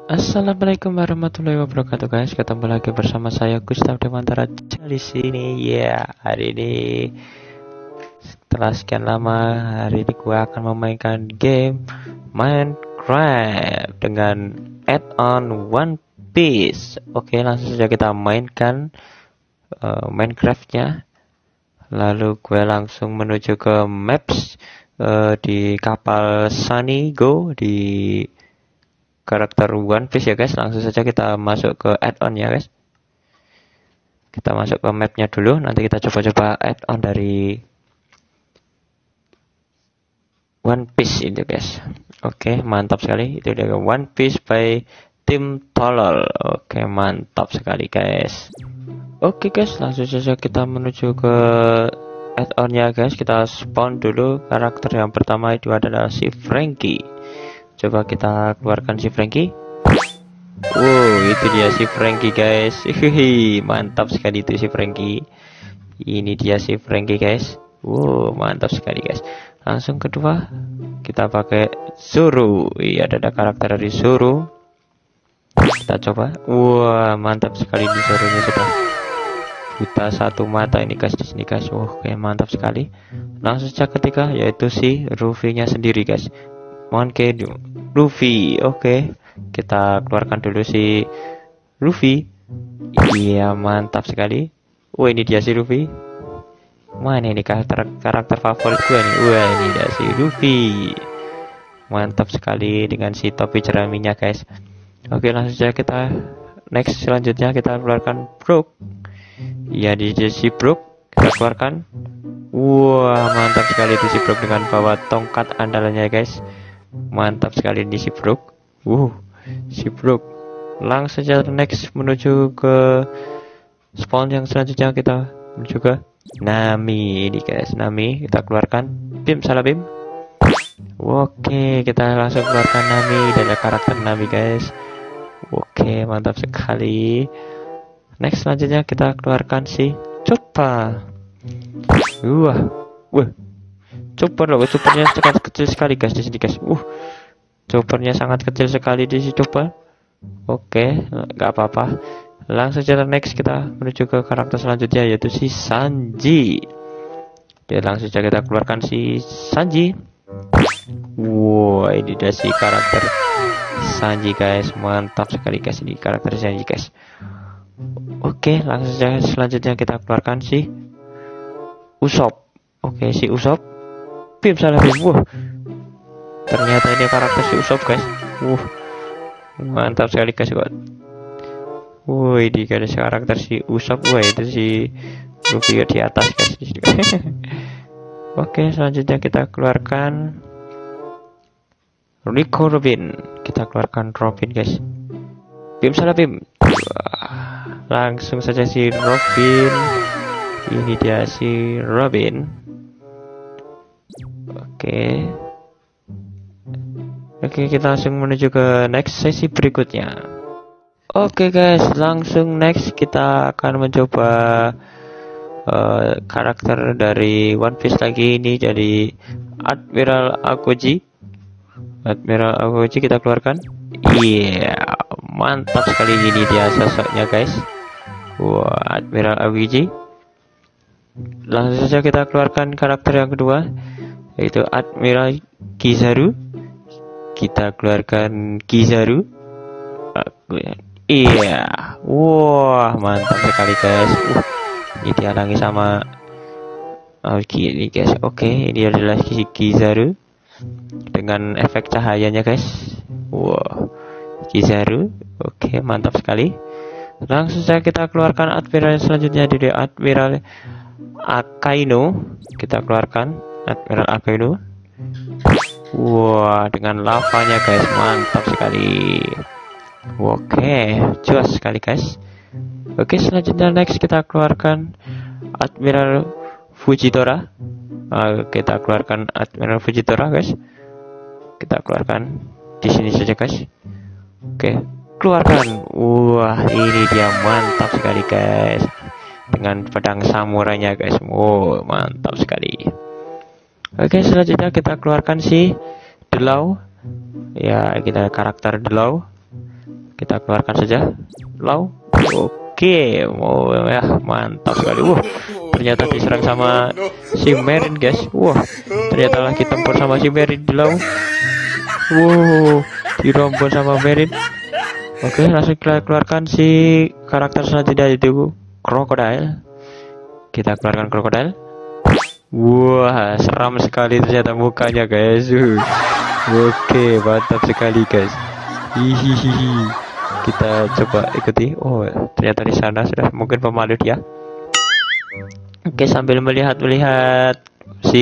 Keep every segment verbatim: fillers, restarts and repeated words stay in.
Assalamualaikum warahmatullahi wabarakatuh guys. Ketemu lagi bersama saya Gustaf Demantara di sini. Ya, hari ini setelah sekian lama, hari ini gue akan memainkan game Minecraft dengan add-on One Piece. Oke, langsung saja kita mainkan uh, Minecraftnya. Lalu gue langsung menuju ke maps uh, di kapal Sunny Go di karakter One Piece ya guys. Langsung saja kita masuk ke add-on ya guys. Kita masuk ke mapnya dulu, nanti kita coba-coba add-on dari One Piece itu guys. Oke, mantap sekali. Itu dari One Piece by Tim Tolol. Oke, mantap sekali guys. Oke guys, langsung saja kita menuju ke add-on ya guys. Kita spawn dulu. Karakter yang pertama itu adalah si Franky. Coba kita keluarkan si Franky. Wow, itu dia si Franky guys. Hihihi, mantap sekali itu si Franky. Ini dia si Franky guys. Wow, mantap sekali guys. Langsung kedua kita pakai Zoro. Iya, ada karakter dari Zoro. Kita coba. Wah, mantap sekali di Zoro-nya sudah buta satu mata ini guys di sini guys. Wow, kayak mantap sekali. Langsung saja ketiga yaitu si Luffy-nya sendiri guys. Monkey Luffy. Oke, okay. Kita keluarkan dulu si Luffy. Iya, mantap sekali. Wah, ini dia si Luffy. Mana ini karakter karakter favorit gue nih. Wah, ini dia si Luffy. Mantap sekali dengan si topi jeraminya guys. Oke, langsung saja kita next. Selanjutnya kita keluarkan Brook. Iya, di si Brook kita keluarkan. Wah, mantap sekali itu si Brook dengan bawa tongkat andalannya guys. Mantap sekali di si Brook. Uh, si Brook. Langsung saja next menuju ke spawn yang selanjutnya, kita menuju ke Nami ini guys. Nami kita keluarkan. Bim salah bim. Oke, kita langsung keluarkan Nami dan karakter Nami guys. Oke, mantap sekali. Next selanjutnya kita keluarkan si Chopper. Wah, wah. Chopper loh, choppernya sangat kecil sekali guys di sini guys. Uh, choppernya sangat kecil sekali di sini chopper. Oke, nggak apa-apa. Langsung saja next kita menuju ke karakter selanjutnya yaitu si Sanji. Ya, langsung saja kita keluarkan si Sanji. Wow, ini dia si karakter Sanji guys. Mantap sekali guys ini karakter Sanji guys. Oke, langsung saja selanjutnya kita keluarkan si Usopp. Oke, si Usopp. Bim salah bim. Wah, ternyata ini karakter si Usopp guys. Wah, mantap sekali guys. Wah, ini guys karakter si Usopp. Wah, itu si Luffy di atas guys. Oke, selanjutnya kita keluarkan Rico Robin. Kita keluarkan Robin guys. Bim salah bim. Wah, langsung saja si Robin. Ini dia si Robin. Oke. Oke, kita langsung menuju ke next sesi berikutnya. Oke guys, langsung next kita akan mencoba uh, karakter dari One Piece lagi. Ini jadi Admiral Aokiji. Admiral Aokiji kita keluarkan. Iya, yeah, mantap sekali ini dia sosoknya guys. Wah, Admiral Aokiji. Langsung saja kita keluarkan karakter yang kedua yaitu Admiral Kizaru. Kita keluarkan Kizaru. Iya, wah, mantap sekali guys. Uh, ini dihalangi sama oh, gini guys. Oke, ini adalah Kizaru dengan efek cahayanya guys. Wow, Kizaru. Oke, mantap sekali. Langsung saja kita keluarkan Admiral selanjutnya dari Admiral Akainu. Kita keluarkan Admiral Akainu. Wah, dengan lavanya guys, mantap sekali. Oke, jelas sekali guys. Oke, selanjutnya next kita keluarkan Admiral Fujitora. Uh, kita keluarkan Admiral Fujitora guys. Kita keluarkan di sini saja guys. Oke, keluarkan. Wah, ini dia mantap sekali guys. Dengan pedang samurainya guys. Wow, mantap sekali. Oke, selanjutnya kita keluarkan si Delau. Ya, kita karakter Delau. kita keluarkan saja. Law. Oke, oh ya, mantap sekali. Wah, ternyata diserang sama si Merin guys. Wah, ternyata lagi tempur sama si Merin di law. Wow, dirombol sama Merin. Oke, langsung kita keluarkan si karakter selanjutnya itu Crocodile. Kita keluarkan Crocodile. Wah, seram sekali ternyata mukanya guys. Oke, mantap sekali guys. Hihihi. Kita coba ikuti. Oh, ternyata di sana sudah mungkin pemalu dia. Oke, sambil melihat-melihat si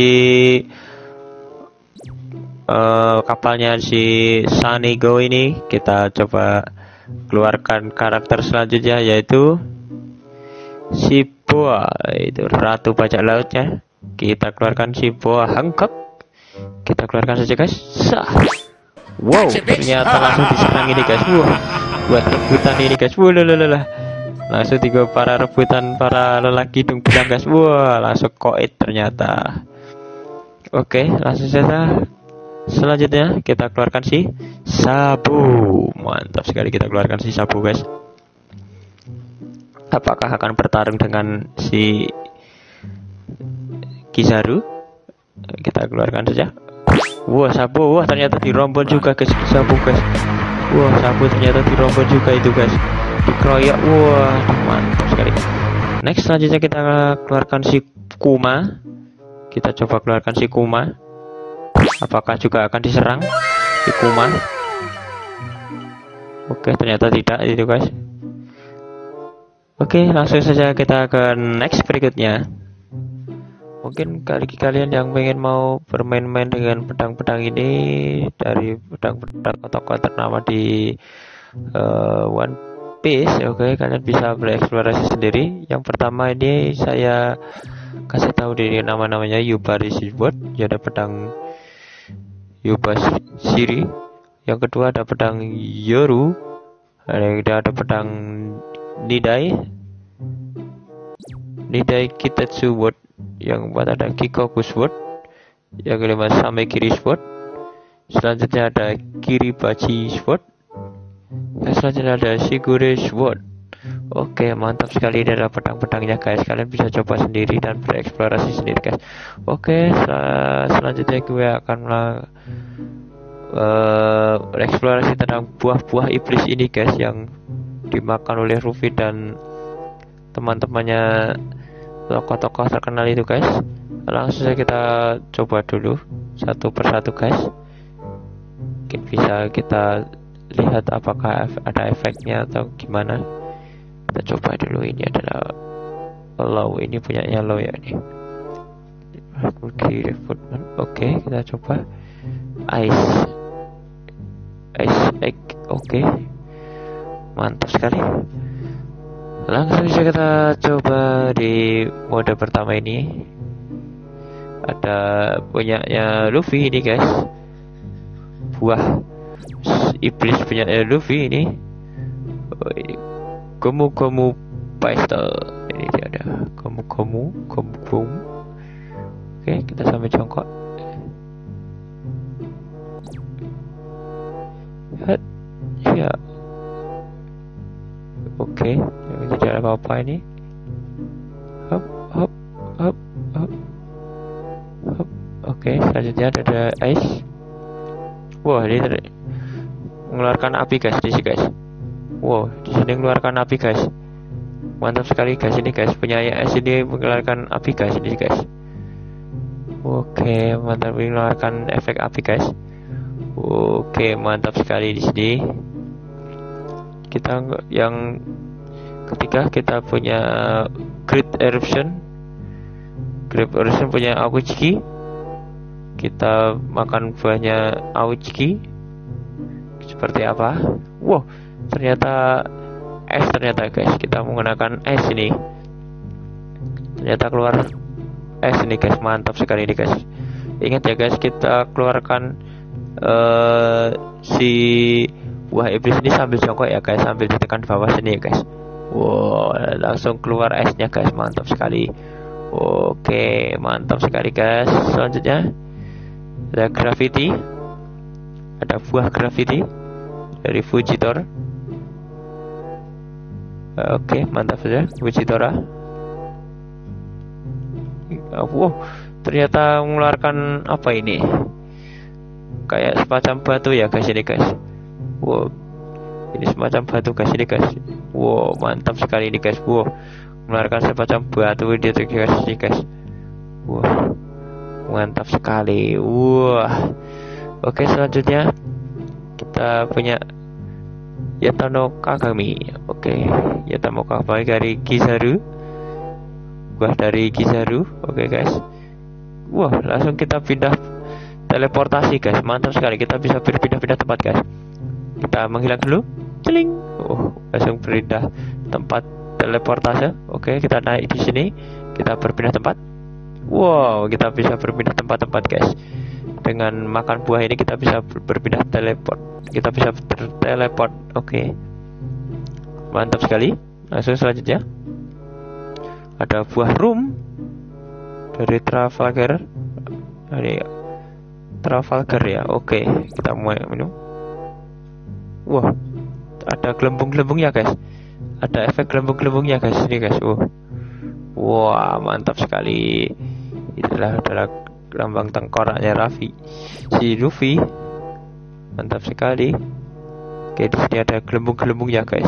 uh, kapalnya si Sunny Go ini, kita coba keluarkan karakter selanjutnya, yaitu si Boa, itu ratu bajak lautnya. Kita keluarkan si Boa Hancock. Kita keluarkan saja guys. Sah. Wow, ternyata langsung diserang ini guys. Wow, buat rebutan ini guys. Wow, lalalah. Langsung tiga para rebutan para lelaki hidung belang guys. Wah, langsung koit ternyata. Oke, langsung saja. Selanjutnya kita keluarkan si Sabu. Mantap sekali, kita keluarkan si Sabu guys. Apakah akan bertarung dengan si Kizaru? Kita keluarkan saja. Wah, Sabu, wah ternyata dirombol juga guys, Sabu guys. Wah, Sabu ternyata dirombol juga itu guys. Dikeroyak, wah mantap sekali. Next selanjutnya kita keluarkan si Kuma. Kita coba keluarkan si Kuma. Apakah juga akan diserang si Kuma? Oke, ternyata tidak itu guys. Oke, langsung saja kita ke next berikutnya. Mungkin kali kalian yang pengen mau bermain-main dengan pedang-pedang ini dari pedang-pedang tokoh ternama di uh, One Piece, oke, okay, kalian bisa bereksplorasi sendiri. Yang pertama ini saya kasih tahu di nama-namanya Yubari Sword, jadi ada pedang Yubashiri. Yang kedua ada pedang Yoru, ada ada pedang Nidai, Nidai Kitetsu Sword. Yang keempat ada Kikoku Sword. Yang kelima Samekiri Sword. Selanjutnya ada Kiribachi Sword. Yang selanjutnya ada Shigure Sword. Oke, mantap sekali, ini adalah pedang-pedangnya guys. Kalian bisa coba sendiri dan bereksplorasi sendiri guys. Oke, sel selanjutnya gue akan uh, bereksplorasi tentang buah-buah iblis ini guys, yang dimakan oleh Luffy dan teman-temannya, tokoh-tokoh terkenal itu guys. Langsung saja kita coba dulu satu persatu guys. Mungkin bisa kita lihat apakah ada efeknya atau gimana. Kita coba dulu. Ini adalah low, ini punyanya low ya ini. Oke, okay, kita coba ice ice egg. Oke, okay. Mantap sekali. Langsung saja kita coba di mode pertama ini. Ada punyanya Luffy ini guys, buah iblis punyanya Luffy ini. Oh, ini Gomu Gomu Pistol. Ini dia ada Gomu Gomu Gomu Gomu. Oke, kita sampai jongkok. Lihat ya. Oke, tidak ada apa-apa ini. Hop hop hop hop hop. Oke, selanjutnya ada ice. Wah, ini mengeluarkan api guys di sini guys. Wow, di sini mengeluarkan api guys. Mantap sekali guys ini guys. Punya ice ini mengeluarkan api guys ini guys. Oke, mantap, mengeluarkan efek api guys. Oke, mantap sekali di sini. Kita yang ketiga kita punya Great Eruption. Great Eruption punya Aochiki. Kita makan buahnya Aochiki. Seperti apa? Wow, ternyata es ternyata guys. Kita menggunakan es ini. Ternyata keluar es ini guys. Mantap sekali ini guys. Ingat ya guys, kita keluarkan uh, si buah iblis ini sambil jongkok ya guys, sambil ditekan bawah sini ya guys. Wow, langsung keluar esnya guys, mantap sekali. Oke, mantap sekali guys. Selanjutnya ada gravity, ada buah gravity dari Fujitor. Oke, mantap saja, Wichitora. Wow, ternyata mengeluarkan apa ini? Kayak semacam batu ya guys ini guys. Wow, ini semacam batu guys ini guys. Wow, mantap sekali ini guys. Wow, mengeluarkan semacam batu ini guys ini guys. Wow, mantap sekali. Wah. Oke, selanjutnya kita punya Yatano Kagami. Oke, Yatano Kagami dari Kizaru. Buah dari Kizaru. Oke guys. Wah, langsung kita pindah teleportasi guys. Mantap sekali, kita bisa berpindah-pindah tempat guys. Kita menghilang dulu. Celing. Oh, langsung pindah tempat teleportasi. Oke, kita naik di sini. Kita berpindah tempat. Wow, kita bisa berpindah tempat-tempat guys. Dengan makan buah ini kita bisa berpindah teleport. Kita bisa teleport. Oke, mantap sekali. Langsung selanjutnya ada buah rum dari Trafalgar. Ini Trafalgar ya. Oke, kita mulai minum. Wah, ada gelembung-gelembungnya guys. Ada efek gelembung-gelembungnya guys ini guys. Oh. Wah, mantap sekali. Itulah adalah lambang tengkoraknya Raffi, si Luffy. Mantap sekali. Oke, di sini ada gelembung-gelembungnya guys.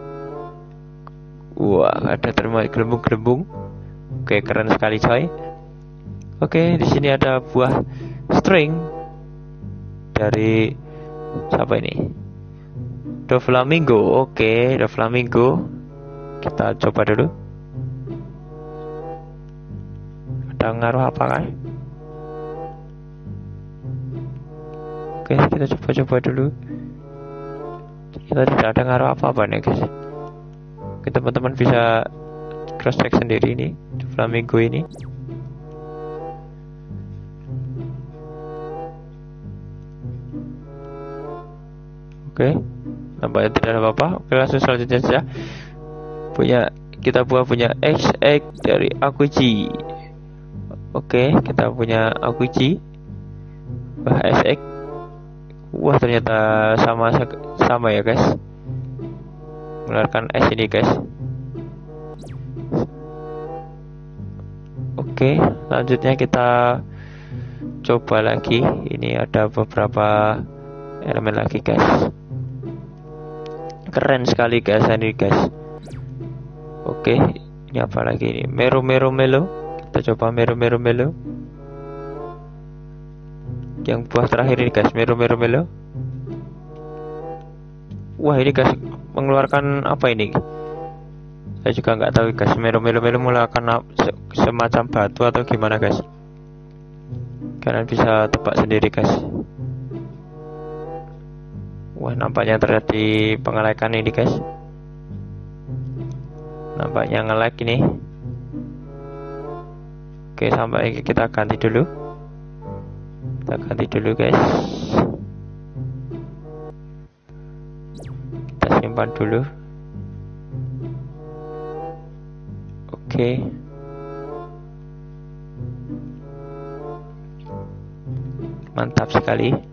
Wah, ada terima gelembung-gelembung. Oke, keren sekali coy. Oke, di sini ada buah string dari siapa ini? Doflamingo. Oke, Doflamingo. Kita coba dulu. Ada ngaruh apa kan? Oke, kita coba-coba dulu. Kita tidak ada ngaruh apa-apa nih guys. Oke, teman-teman bisa cross check sendiri ini Flamingo ini. Oke, nampaknya tidak ada apa-apa. Oke, langsung selanjutnya saja. Punya kita buat punya X X dari Akuji. Oke, kita punya Akuji. Wah, S X. Wah, ternyata sama sama ya guys. Mengeluarkan S ini guys. Oke, selanjutnya kita coba lagi. Ini ada beberapa elemen lagi guys. Keren sekali guys ini guys. Oke, ini apa lagi ini? Mero Mero Melo. Kita coba Mero Mero Melo. Yang buah terakhir ini guys, Mero Mero Melo. Wah, ini guys mengeluarkan apa ini? Saya juga nggak tahu guys. Mero Melo Melo mengeluarkan semacam batu atau gimana guys? Kalian bisa tebak sendiri guys. Wah, nampaknya terjadi pengelekan ini guys. Nampaknya nge-lag ini. Oke, sampai kita ganti dulu. Kita ganti dulu guys. Kita simpan dulu. Oke. Mantap sekali.